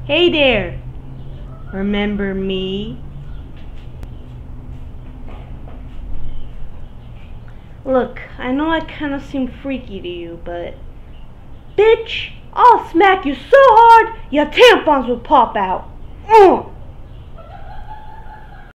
Hey there! Remember me? Look, I know I kinda seem freaky to you, but... Bitch! I'll smack you so hard, your tampons will pop out!